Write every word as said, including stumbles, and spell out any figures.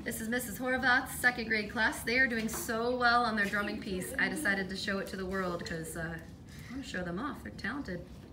This is Missus Horvath's second grade class. They are doing so well on their drumming piece. I decided to show it to the world because uh, I want to show them off. They're talented.